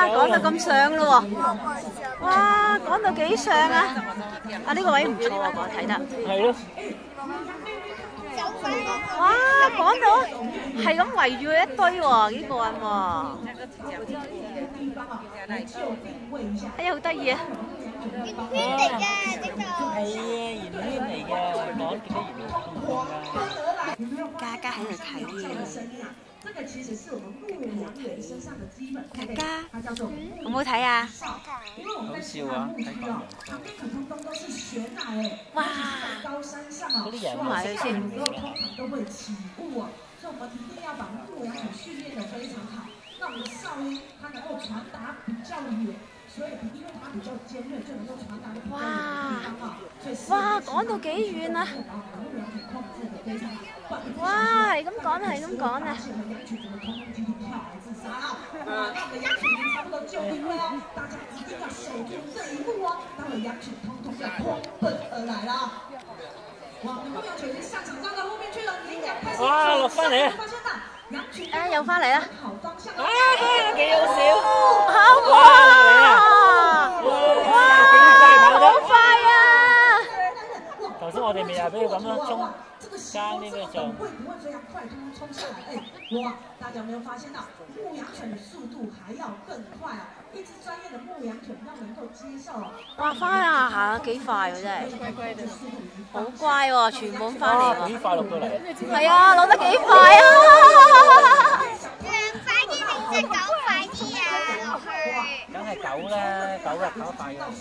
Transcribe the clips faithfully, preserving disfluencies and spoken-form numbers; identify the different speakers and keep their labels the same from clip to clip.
Speaker 1: 哇，講到咁上咯喎！哇，講到幾上啊！啊，呢個位唔錯喎，我睇得。
Speaker 2: 係咯。
Speaker 1: 哇，講到係咁圍住佢一堆喎，幾過癮喎！哎呀，好得意啊！
Speaker 3: 圓圈嚟嘅呢個。
Speaker 2: 係啊，圓圈嚟嘅，講幾多圓圈㗎？
Speaker 1: 嘉嘉喺度睇嘢。
Speaker 4: 这个其实是我们牧羊人身上的基本配备，它叫做
Speaker 1: 好唔好睇啊？
Speaker 4: 因为我们在西南牧区哦，旁边可通通都是悬崖哎，
Speaker 1: 哇！
Speaker 4: 在高山上哦，
Speaker 1: 埋去先。
Speaker 4: 有时候通常都会起雾哦，所以我们一定要把牧羊犬训练得非常好，让我们的哨音它能够传达比较远。所以因為它比較尖銳，就能夠傳達得比較遠嘅地方啊。
Speaker 1: 哇！講到幾遠啊！哇！係咁講係咁講啊！
Speaker 4: 那我們羊群已經差不多就定了，大家一定要守住這一步哦。待會羊群通通要狂奔而來啦！哇！牧羊犬已經上場站到後面去了，羚羊開始
Speaker 2: 哇！落翻嚟啊！
Speaker 1: 誒，又翻嚟啦！
Speaker 2: 啊，幾好笑！
Speaker 1: 好
Speaker 2: 哇！
Speaker 1: 哇！好快啊！
Speaker 2: 頭先我哋咪又俾佢咁樣衝爭呢個就。
Speaker 4: 會不會這樣快衝衝上來？哎，哇！大家有沒有發現到牧羊犬的速度還要更快啊！一隻專業的牧羊犬要能夠接受。
Speaker 1: 哇！翻啊，行得幾快喎真係，好乖喎，全部翻嚟喎。
Speaker 2: 幾快落到嚟？
Speaker 1: 係啊，攞得幾快啊！
Speaker 3: 快啲定隻狗快啲啊！落去。
Speaker 2: 梗係狗啦，狗啊跑快嘅。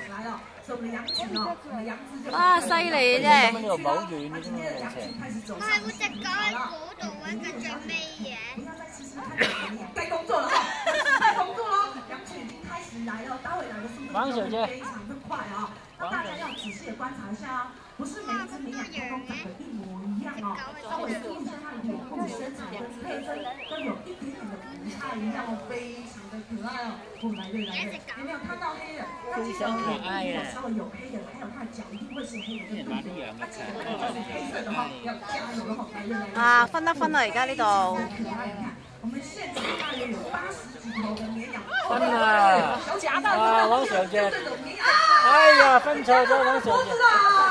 Speaker 1: 哇！犀利真係。
Speaker 2: 呢度唔係好遠嘅啫嘛，路程。
Speaker 3: 唔係喎，隻狗喺嗰度揾佢最尾嘅。
Speaker 4: 該工作了哈，該工作了，羊群已經開始來了，待會來的速度非常的快啊！那大家要仔細的觀察一下啊，不是每一隻綿羊通通長得一模一樣哦，稍微注意一下它的臉部身材跟配分，都有一點點的不太一樣哦，非常的可愛哦。我來對來對，有沒有看到黑人？那記得哦，稍微有黑人，還有它的腳一定會是黑人的部分，那記得如果是黑色的話，要加油了哈，來對來對。
Speaker 1: 啊，分得分啦，而家呢度。
Speaker 4: 我們現場大約有八十幾頭的綿羊。
Speaker 2: 分啊！啊，王小姐，哎呀，分錯咗王小姐。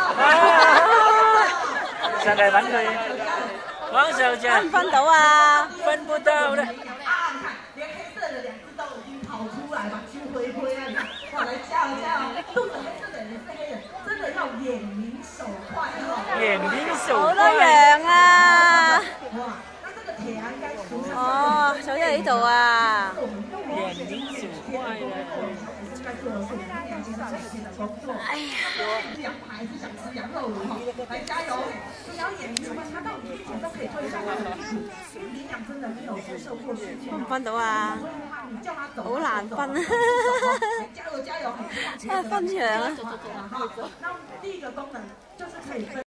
Speaker 2: 上嚟揾佢，王小姐。
Speaker 1: 分唔分到啊？
Speaker 2: 分不到的。
Speaker 4: 啊，你看，連黑色的兩隻都已經跑出來嘛，就灰灰啊！你看，哇，來加油加油！肚子黑色的人是黑人，真的要眼明手快哦。
Speaker 2: 眼明手
Speaker 1: 好多羊啊！
Speaker 4: 哇！
Speaker 1: 哦，走咗喺度啊！
Speaker 2: 眼明手快啊！
Speaker 1: 哎呀！
Speaker 4: 羊排是想吃羊肉哈，來加油！只要眼明手快，它到底一點都可以推上它的屁股。綿羊真的沒有接受過訓練，
Speaker 1: 分唔分到啊？好難分啊！
Speaker 4: 加油加油！
Speaker 1: 啊，分場啊！
Speaker 4: 那第一個功能就是可以分。